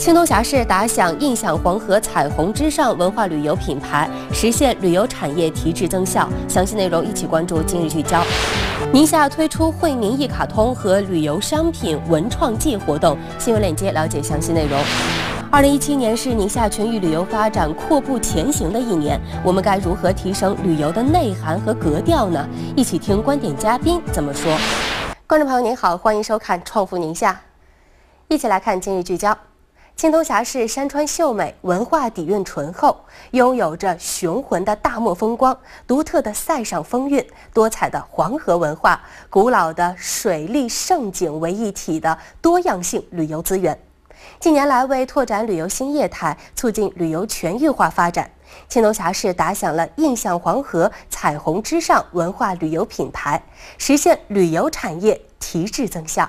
青铜峡市打响印象黄河彩虹之上文化旅游品牌，实现旅游产业提质增效。详细内容一起关注今日聚焦。宁夏推出惠宁一卡通和旅游商品文创季活动，新闻链接了解详细内容。2017年是宁夏全域旅游发展阔步前行的一年，我们该如何提升旅游的内涵和格调呢？一起听观点嘉宾怎么说。观众朋友您好，欢迎收看《创富宁夏》，一起来看今日聚焦。青铜峡市山川秀美，文化底蕴醇厚，拥有着雄浑的大漠风光、独特的塞上风韵、多彩的黄河文化、古老的水利胜景为一体的多样性旅游资源。近年来，为拓展旅游新业态，促进旅游全域化发展，青铜峡市打响了印象黄河彩虹之上文化旅游品牌，实现旅游产业提质增效。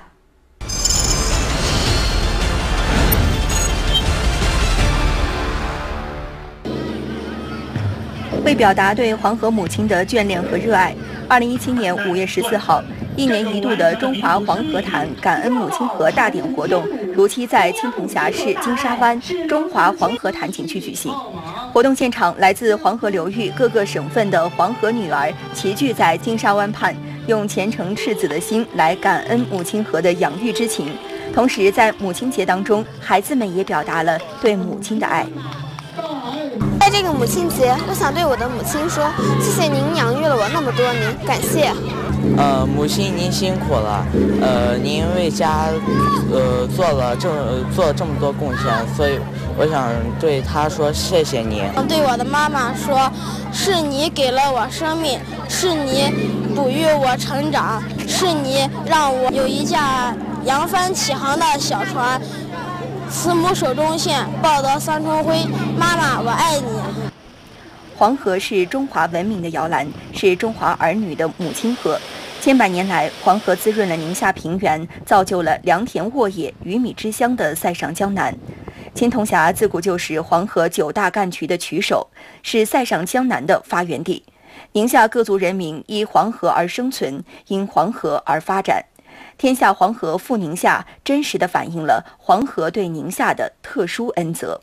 为表达对黄河母亲的眷恋和热爱，2017年5月14号，一年一度的中华黄河坛感恩母亲河大典活动如期在青铜峡市金沙湾中华黄河坛景区举行。活动现场，来自黄河流域各个省份的黄河女儿齐聚在金沙湾畔，用虔诚赤子的心来感恩母亲河的养育之情。同时，在母亲节当中，孩子们也表达了对母亲的爱。 在这个母亲节，我想对我的母亲说：谢谢您养育了我那么多年，感谢。 母亲您辛苦了，您为家做了这么多贡献，所以我想对她说谢谢您。 对我的妈妈说，是你给了我生命，是你哺育我成长，是你让我有一架扬帆起航的小船。慈母手中线，报得三重辉。妈妈，我爱你。 黄河是中华文明的摇篮，是中华儿女的母亲河。千百年来，黄河滋润了宁夏平原，造就了良田沃野、鱼米之乡的塞上江南。青铜峡自古就是黄河9大干渠的渠首，是塞上江南的发源地。宁夏各族人民依黄河而生存，因黄河而发展。天下黄河赴宁夏，真实地反映了黄河对宁夏的特殊恩泽。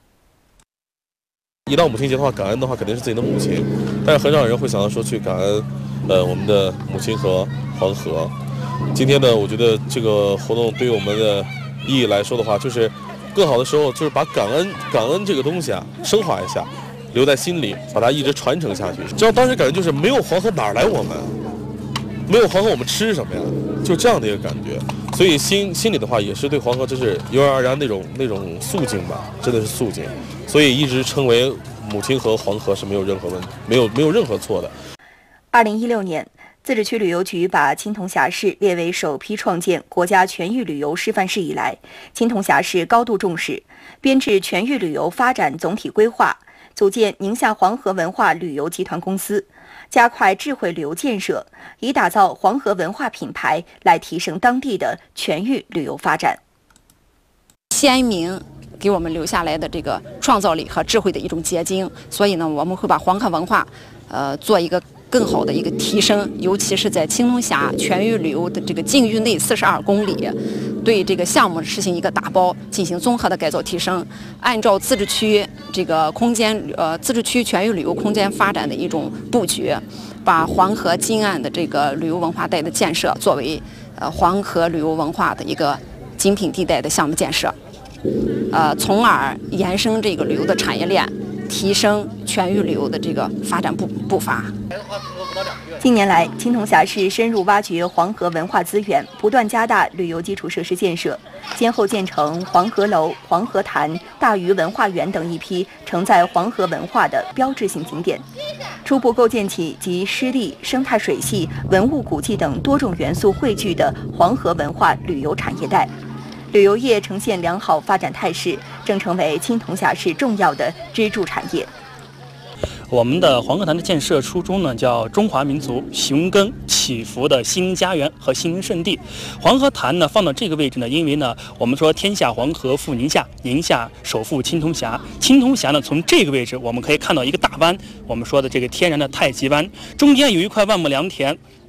一到母亲节的话，感恩的话肯定是自己的母亲，但是很少人会想到说去感恩，我们的母亲河黄河。今天呢，我觉得这个活动对于我们的意义来说的话，就是更好的时候就是把感恩这个东西啊升华一下，留在心里，把它一直传承下去。只要当时感觉就是没有黄河哪来我们？没有黄河我们吃什么呀？就这样的一个感觉，所以心里的话也是对黄河就是油然而然那种肃静吧，真的是肃静，所以一直称为母亲河黄河是没有任何问题，没有任何错的。 2016年，自治区旅游局把青铜峡市列为首批创建国家全域旅游示范市以来，青铜峡市高度重视，编制全域旅游发展总体规划，组建宁夏黄河文化旅游集团公司。加快智慧旅游建设，以打造黄河文化品牌，来提升当地的全域旅游发展。 先民给我们留下来的这个创造力和智慧的一种结晶，所以呢，我们会把黄河文化，做一个更好的一个提升，尤其是在青铜峡全域旅游的这个境域内42公里，对这个项目实行一个打包，进行综合的改造提升，按照自治区这个空间自治区全域旅游空间发展的一种布局，把黄河近岸的这个旅游文化带的建设作为黄河旅游文化的一个精品地带的项目建设，从而延伸这个旅游的产业链，提升全域旅游的这个发展步伐。 近年来，青铜峡市深入挖掘黄河文化资源，不断加大旅游基础设施建设，先后建成黄河楼、黄河坛、大鱼文化园等一批承载黄河文化的标志性景点，初步构建起集湿地、生态水系、文物古迹等多种元素汇聚的黄河文化旅游产业带。旅游业呈现良好发展态势，正成为青铜峡市重要的支柱产业。 我们的黄河坛的建设初衷呢，叫中华民族寻根祈福的心灵家园和心灵圣地。黄河坛呢放到这个位置呢，因为呢我们说天下黄河赴宁夏，宁夏首赴青铜峡。青铜峡呢从这个位置我们可以看到一个大湾，我们说的这个天然的太极湾，中间有一块万亩良田。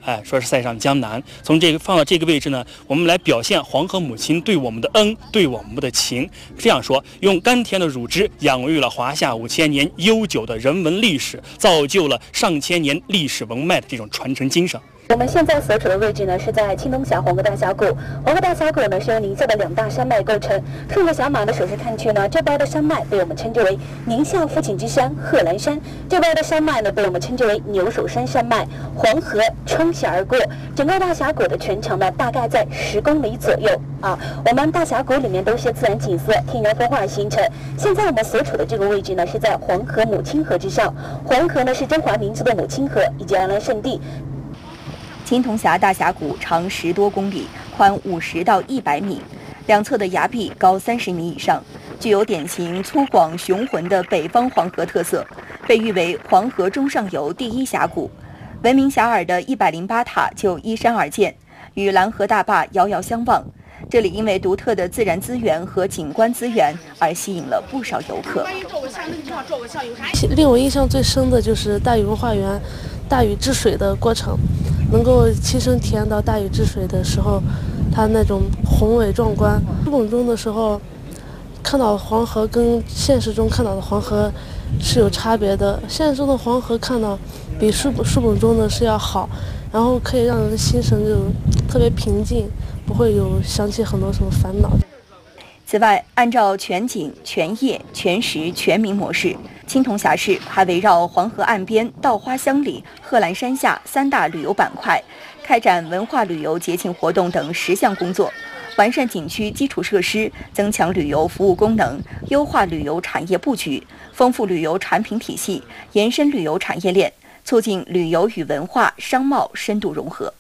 说是塞上江南。从这个放到这个位置呢，我们来表现黄河母亲对我们的恩，对我们的情。这样说，用甘甜的乳汁养育了华夏5000年悠久的人文历史，造就了上千年历史文脉的这种传承精神。 我们现在所处的位置呢，是在青东峡黄河大峡谷。黄河大峡谷呢，是由宁夏的2大山脉构成。顺着小马的手势看去呢，这边的山脉被我们称之为宁夏父亲之山贺兰山，这边的山脉呢，被我们称之为牛首山山脉。黄河冲峡而过，整个大峡谷的全长呢，大概在10公里左右啊。我们大峡谷里面都是自然景色、天然风化形成。现在我们所处的这个位置呢，是在黄河母亲河之上。黄河呢，是中华民族的母亲河以及安澜圣地。青铜峡大峡谷长10多公里，宽50到100米，两侧的崖壁高30米以上，具有典型粗犷雄浑的北方黄河特色，被誉为黄河中上游第一峡谷。闻名遐迩的108塔就依山而建，与蓝河大坝遥遥相望。这里因为独特的自然资源和景观资源而吸引了不少游客。 令我印象最深的就是大禹文化园大禹治水的过程，能够亲身体验到大禹治水的时候，它那种宏伟壮观。书本中的时候看到黄河跟现实中看到的黄河是有差别的，现实中的黄河看到比书本中的是要好，然后可以让人心神就特别平静，不会有想起很多什么烦恼。 此外，按照全景、全夜、全时、全民模式，青铜峡市还围绕黄河岸边、稻花乡里、贺兰山下3大旅游板块，开展文化旅游节庆活动等10项工作，完善景区基础设施，增强旅游服务功能，优化旅游产业布局，丰富旅游产品体系，延伸旅游产业链，促进旅游与文化、商贸深度融合。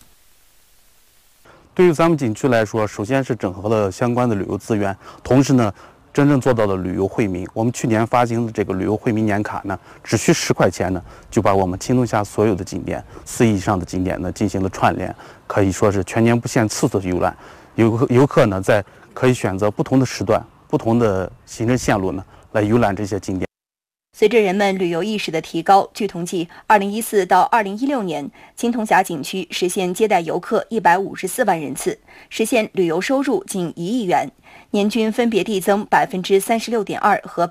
对于咱们景区来说，首先是整合了相关的旅游资源，同时呢，真正做到了旅游惠民。我们去年发行的这个旅游惠民年卡呢，只需10块钱呢，就把我们青东峡所有的景点4亿以上的景点呢进行了串联，可以说是全年不限次的游览。游客呢，可以选择不同的时段、不同的行程线路呢，来游览这些景点。 随着人们旅游意识的提高，据统计，2014到2016年，青铜峡景区实现接待游客154万人次，实现旅游收入近1亿元，年均分别递增36.2%和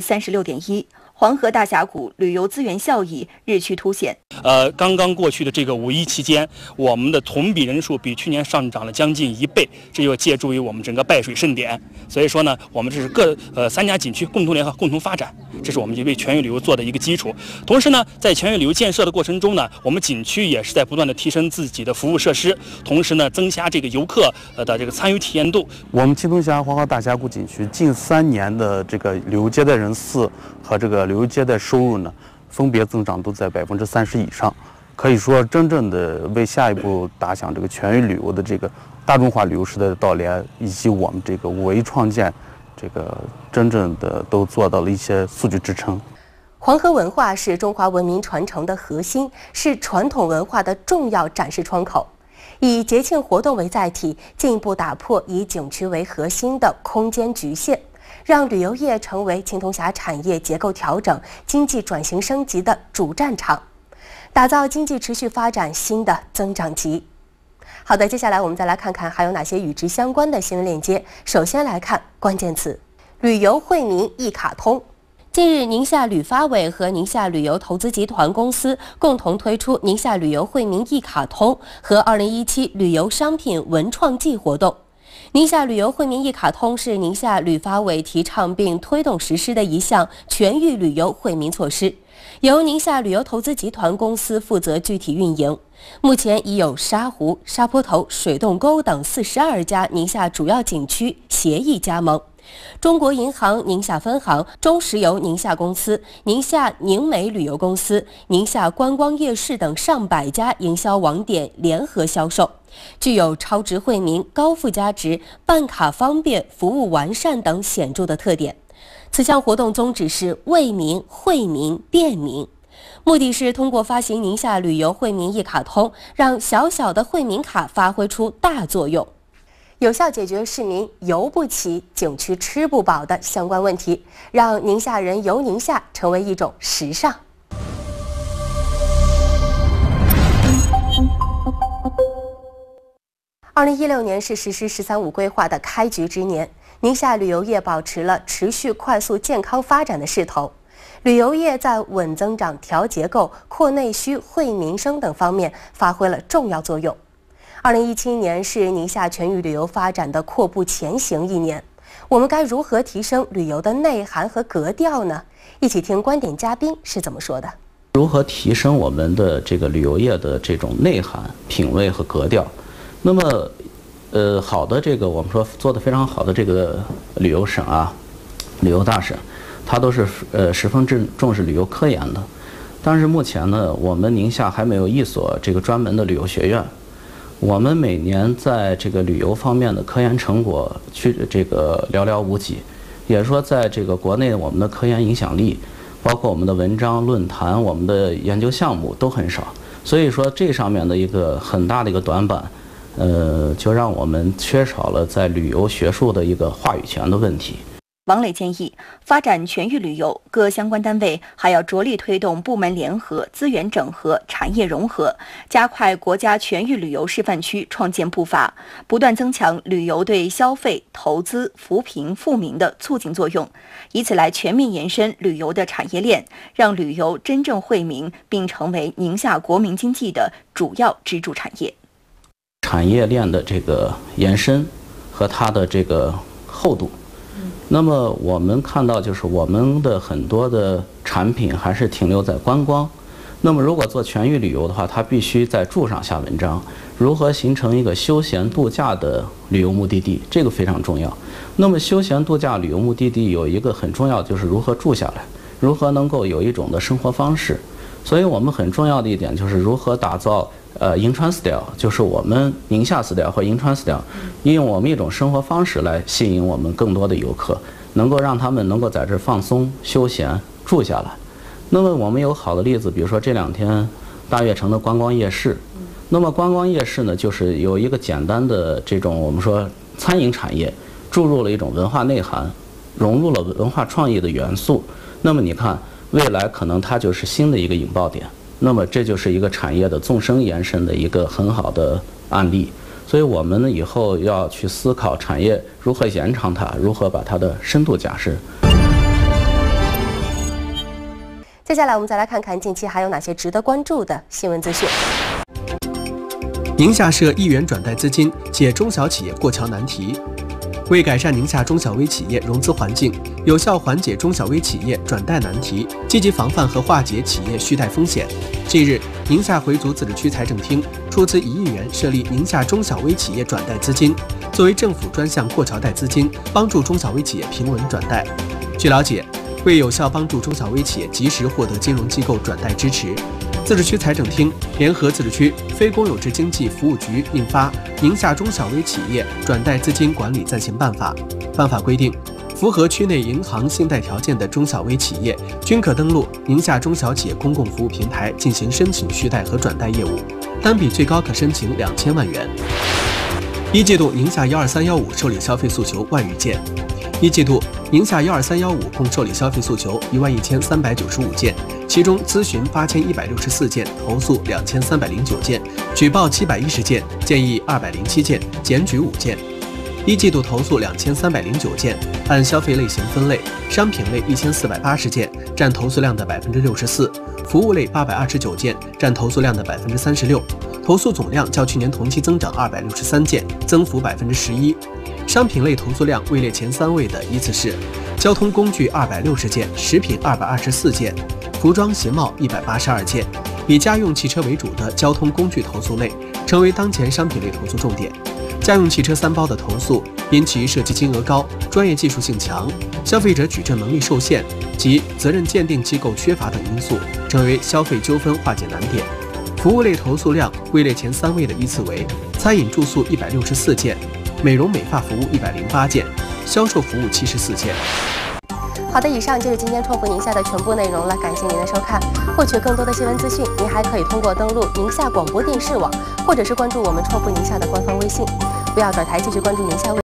36.1%。黄河大峡谷旅游资源效益日趋凸显。 刚刚过去的这个5一期间，我们的同比人数比去年上涨了将近1倍，这就借助于我们整个拜水盛典。所以说呢，我们这是3家景区共同联合、共同发展，这是我们为全域旅游做的一个基础。同时呢，在全域旅游建设的过程中呢，我们景区也是在不断的提升自己的服务设施，同时呢，增加这个游客的这个参与体验度。 我们青东峡黄河大峡谷景区近3年的这个旅游接待人次和这个旅游接待收入呢，分别增长都在30%以上，可以说真正的为下一步打响这个全域旅游的这个大众化旅游时代的到来，以及我们这个5A创建，这个真正的都做到了一些数据支撑。 黄河文化是中华文明传承的核心，是传统文化的重要展示窗口。以节庆活动为载体，进一步打破以景区为核心的空间局限，让旅游业成为青铜峡产业结构调整、经济转型升级的主战场，打造经济持续发展新的增长极。好的，接下来我们再来看看还有哪些与之相关的新闻链接。首先来看关键词：旅游惠民一卡通。近日，宁夏旅发委和宁夏旅游投资集团公司共同推出宁夏旅游惠民一卡通和2017旅游商品文创季活动。宁夏旅游惠民一卡通是宁夏旅发委提倡并推动实施的一项全域旅游惠民措施，由宁夏旅游投资集团公司负责具体运营。目前已有沙湖、沙坡头、水洞沟等42家宁夏主要景区协议加盟。中国银行宁夏分行、中石油宁夏公司、宁夏宁美旅游公司、宁夏观光夜市等上百家营销网点联合销售，具有超值惠民、高附加值、办卡方便、服务完善等显著的特点。此项活动宗旨是为民、惠民、便民，目的是通过发行宁夏旅游惠民一卡通，让小小的惠民卡发挥出大作用，有效解决市民游不起、景区吃不饱的相关问题，让宁夏人游宁夏成为一种时尚。 2016年是实施“十三五”规划的开局之年，宁夏旅游业保持了持续快速健康发展的势头。旅游业在稳增长、调结构、扩内需、惠民生等方面发挥了重要作用。2017年是宁夏全域旅游发展的阔步前行一年，我们该如何提升旅游的内涵和格调呢？一起听观点嘉宾是怎么说的。 如何提升我们的这个旅游业的这种内涵、品味和格调？那么，好的这个我们说做得非常好的这个旅游省啊，旅游大省，它都是十分重视旅游科研的。但是目前呢，我们宁夏还没有一所这个专门的旅游学院。我们每年在这个旅游方面的科研成果这个寥寥无几，也说在这个国内我们的科研影响力，包括我们的文章、论坛、我们的研究项目都很少。所以说这上面的一个很大的一个短板。就让我们缺少了在旅游学术的一个话语权的问题。 王磊建议，发展全域旅游，各相关单位还要着力推动部门联合、资源整合、产业融合，加快国家全域旅游示范区创建步伐，不断增强旅游对消费、投资、扶贫富民的促进作用，以此来全面延伸旅游的产业链，让旅游真正惠民，并成为宁夏国民经济的主要支柱产业。 产业链的这个延伸和它的这个厚度，那么我们看到就是我们的很多的产品还是停留在观光。那么如果做全域旅游的话，它必须在柱上下文章，如何形成一个休闲度假的旅游目的地，这个非常重要。那么休闲度假旅游目的地有一个很重要，就是如何住下来，如何能够有一种的生活方式。所以我们很重要的一点就是如何打造银川 style， 就是我们宁夏 style 或银川 style， 利用我们一种生活方式来吸引我们更多的游客，能够让他们能够在这放松、休闲、住下来。那么我们有好的例子，比如说这2天大悦城的观光夜市。那么观光夜市呢，就是有一个简单的这种我们说餐饮产业，注入了一种文化内涵，融入了文化创意的元素。那么你看，未来可能它就是新的一个引爆点。那么这就是一个产业的纵深延伸的一个很好的案例，所以我们呢以后要去思考产业如何延长它，如何把它的深度加深。 接下来我们再来看看近期还有哪些值得关注的新闻资讯。 宁夏设1元转贷资金，解中小企业过桥难题。为改善宁夏中小微企业融资环境，有效缓解中小微企业转贷难题，积极防范和化解企业续贷风险。近日，宁夏回族自治区财政厅出资1亿元设立宁夏中小微企业转贷资金，作为政府专项过桥贷资金，帮助中小微企业平稳转贷。据了解，为有效帮助中小微企业及时获得金融机构转贷支持，自治区财政厅联合自治区非公有制经济服务局印发《宁夏中小微企业转贷资金管理暂行办法》。办法规定，符合区内银行信贷条件的中小微企业均可登录宁夏中小企业公共服务平台进行申请续贷和转贷业务，单笔最高可申请2000万元。一季度宁夏12315受理消费诉求万余件。一季度，宁夏12315共受理消费诉求11395件，其中咨询8164件，投诉2309件，举报710件，建议207件，检举5件。一季度投诉2309件，按消费类型分类，商品类1480件，占投诉量的64%，服务类829件，占投诉量的36%，投诉总量较去年同期增长263件，增幅11%。商品类投诉量位列前3位的依次是交通工具260件，食品224件，服装鞋帽182件。以家用汽车为主的交通工具投诉类成为当前商品类投诉重点。家用汽车3包的投诉因其涉及金额高、专业技术性强、消费者举证能力受限及责任鉴定机构缺乏等因素，成为消费纠纷化解难点。服务类投诉量位列前3位的依次为餐饮住宿164件，美容美发服务108件，销售服务74件。 好的，以上就是今天创富宁夏的全部内容了，感谢您的收看。获取更多的新闻资讯，您还可以通过登录宁夏广播电视网，或者是关注我们创富宁夏的官方微信。不要转台，继续关注宁夏。